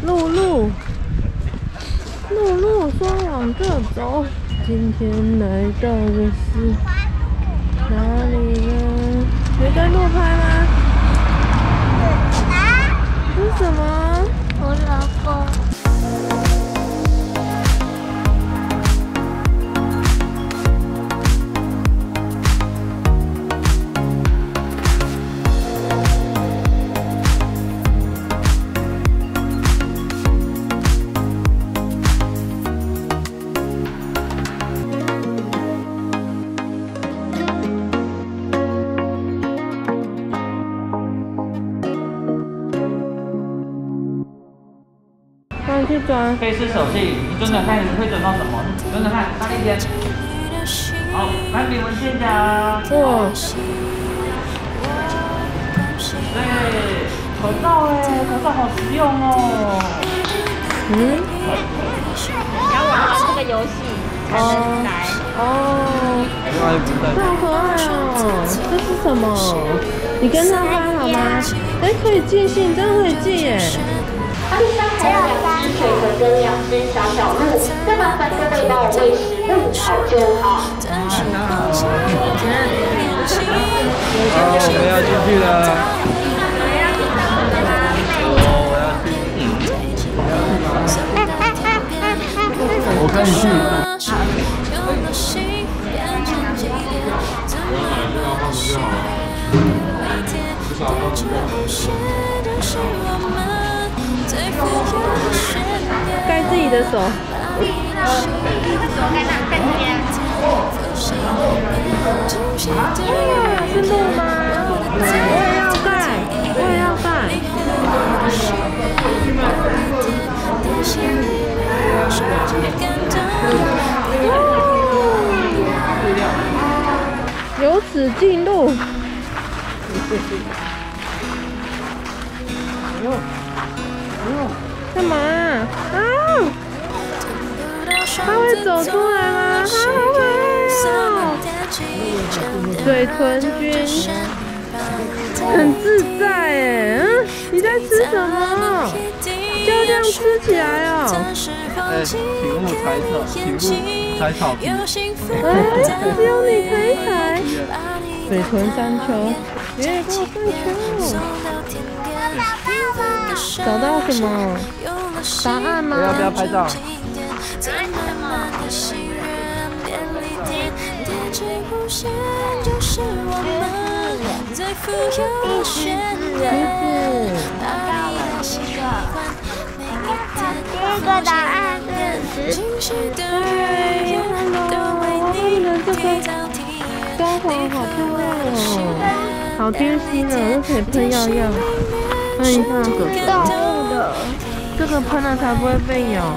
露露说往这走。今天来到的是哪里呢？有在路拍吗？这是什么？ 胡萝卜。 去转。 可以是手气，你蹲着看，你会转到什么？蹲着看，大力一点。好，来比文件夹。 哇。 对，口罩哎，口罩好实用哦。 要玩这个游戏才能来。 哦。这好可爱哦！这是什么？你跟他拍好吗？哎，可以寄信，真的可以寄耶。 地上还有2只水豚跟2只小鹿，再麻烦各位帮我喂食物好就好。 我们要进去了。我可以去。 盖自己的手。 盖这边。 是鹿吗？我也要盖，我也要盖。由此进入。干嘛啊？它会走出来吗？它好可爱哦！水豚君很自在哎，你在吃什么？就这样吃起来哦。 请勿踩草皮。 只有你踩。水豚山丘，耶，看山丘。找到什么答案吗？ 要不要拍照？ 第一个答案是这个装潢好漂亮哦，好贴心哦，又可以喷药药。看一下哥哥， 动物的， 这个喷了才不会被咬。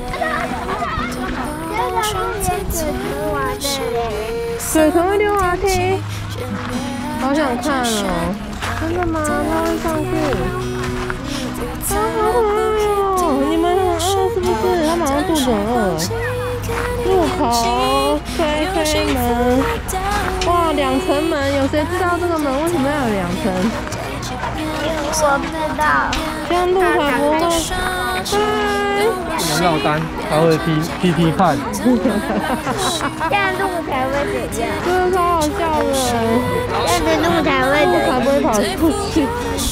水豚会溜滑梯，好想看哦！真的吗？它会上去？好可爱哦！你们很饿是不是？它马上肚子很饿。入口推门，哇，2层门，有谁知道这个门为什么要有2层？ 我不知道。 这样路才不会。 能落单，他会踢看。 这样路才会怎样？ 真的超好笑的。 这样的路才会怎样？ 才不会跑出去。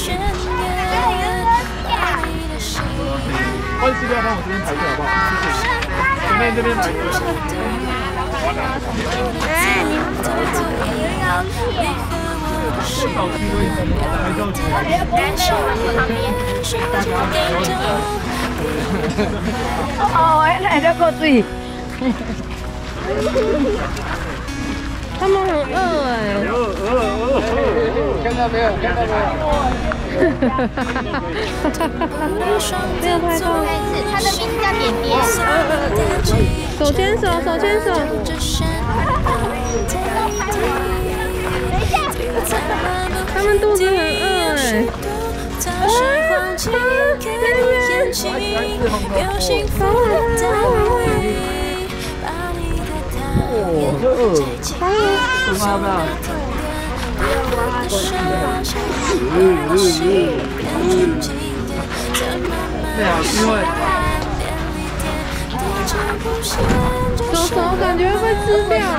不好意思，要帮我这边排队好不好？谢谢。前面这边排队。 哎，你们怎么这么有游戏？ 小区为什么来到这里？ 旁边。 哦，来这个水。 他们很饿哎。 看到没有？看到没有？ 没有拍到。 他的名字叫点点。 手牵手，手牵手。他们肚子很饿哎。 要不要？ 最好机会。 手感觉会被吃掉。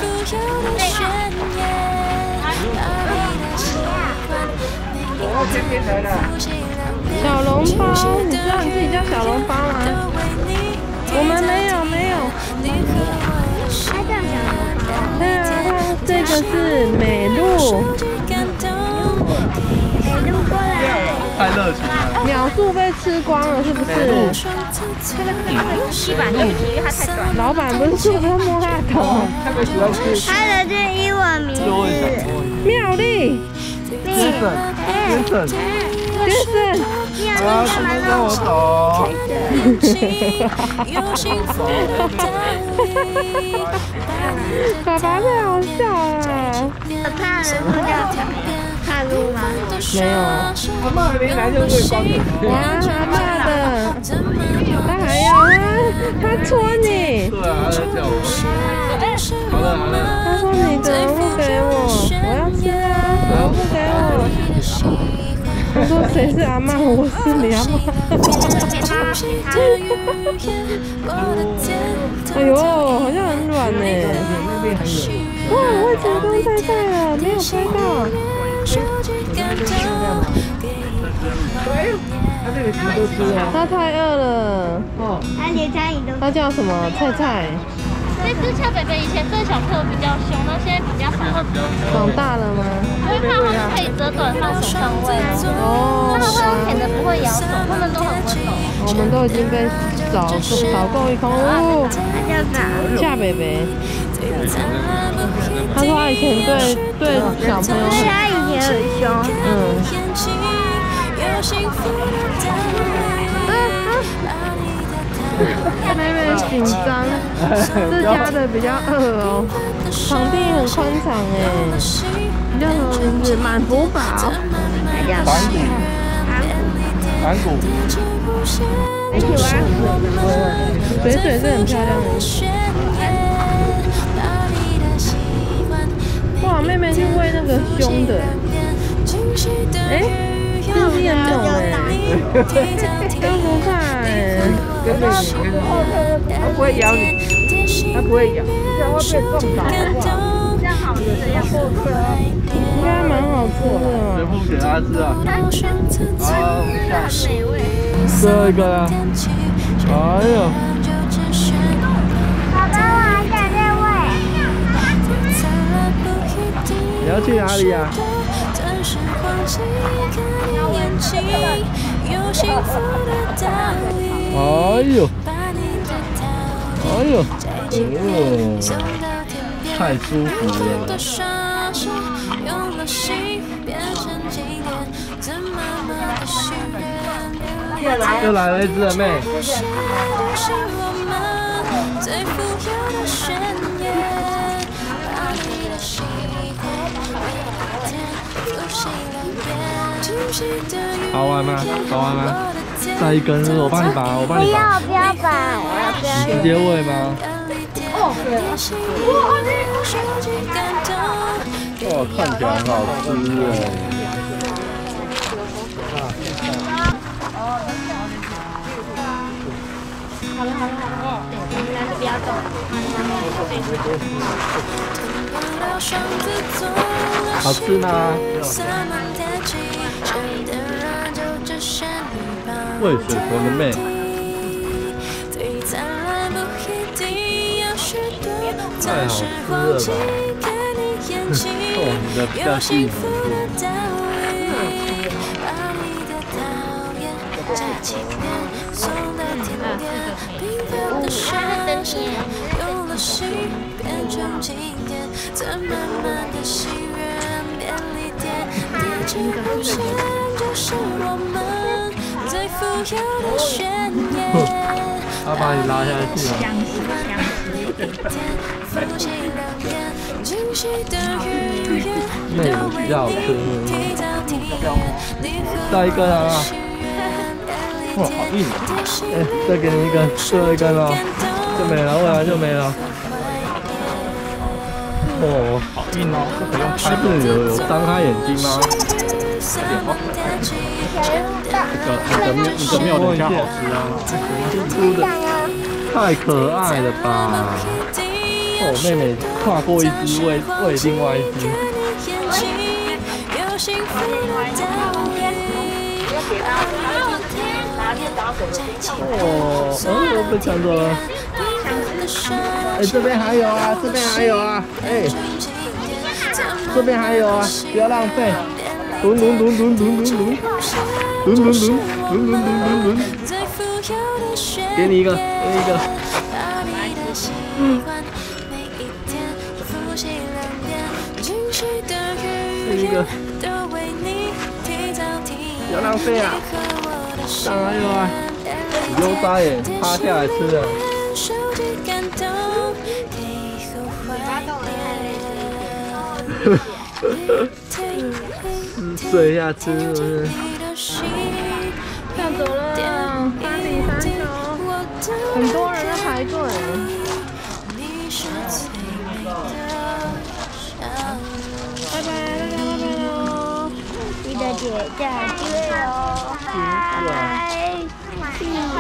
我偏偏来了。 小笼包，你知道你自己叫小笼包吗？我们没有。 它叫小笼包。 对啊，这个是美露。 美露过来。 太热情了。 秒速被吃光了，是不是？ 吸板对不起，因为它太短。 老板不是说不要摸他的头？ 特别喜欢吃。 它的这英文名字。 妙丽。 Jason。 啊， 今天跟我走。 爸爸太好笑了。 怕人不叫怕路吗？ 没有。 阿妈没来就会光的。 哇，阿妈的，他还要他戳你。 对啊，他在叫我。好了。 他说你怎么不给我？我要吃啊！怎么不给我？他说谁是阿嬷？我是你阿嬷。哎呦，好像很软呢。 那边还有。 哇，我成功拍到了，没有拍到。 他这个什么都吃啊。 他太饿了。 哦。 他连餐饮都。 他叫什么？菜菜。 这只小北北以前对小朋友比较凶，但现在比较好。 长大了吗？ 因为它们可以折短放手上喂。 哦。 它们会用舔的，不会咬手，它们都很温柔。 我们都已经被扫够一空哦。 他叫啥？ 夏北北。他说他以前对小朋友很。 他以前很凶。 妹妹紧张，这家的比较饿哦，场地很宽敞哎。你叫什么名字？满福宝。 反骨。 而且我要水是很漂亮的。哇，妹妹去喂那个凶的。哎，这是燕梦哎，都不怕哎。 跟着你，它不会咬你，它不会咬，这样会被撞倒，好不好？ 这样好吃，要过客。 应该蛮好吃的嘛。 全部给他吃啊！好，我们下。 美味。 最后一个了。哎呦！ 爸爸，我还想再喂。 你要去哪里呀？哎呦！哎呦！哦，太舒服了。又来了一只了妹。好玩吗？好玩吗？再一根，我帮你拔，我帮你拔。 不要拔，我要不要？ 直接喂吗？哇，看起来很好吃哎。 好了，你们不要动。 好吃吗？喂水豚的妹。太好吃了吧！哦，你的比较细腻。他把你拉下去了。妹比较好吃。再一根啊！哇，好硬！哎，再给你一根，最后一根了，就没了，喂完就没了。哦，好硬哦！它这里有张开眼睛吗？ 你的庙等下好吃啊！猪的太可爱了吧！哦，妹妹跨过一只喂另外一只。哦，都被抢走了。哎，这边还有啊，这边还有啊，哎，这边还有啊，不要浪费。轮，给你一个，一个，不要浪费啊！当然有啊，优哉耶，趴下来吃的。睡一下吃是不是？ 要走了，3-3球，很多人在排队。拜拜喽！ 记得点赞、订阅哦，拜拜。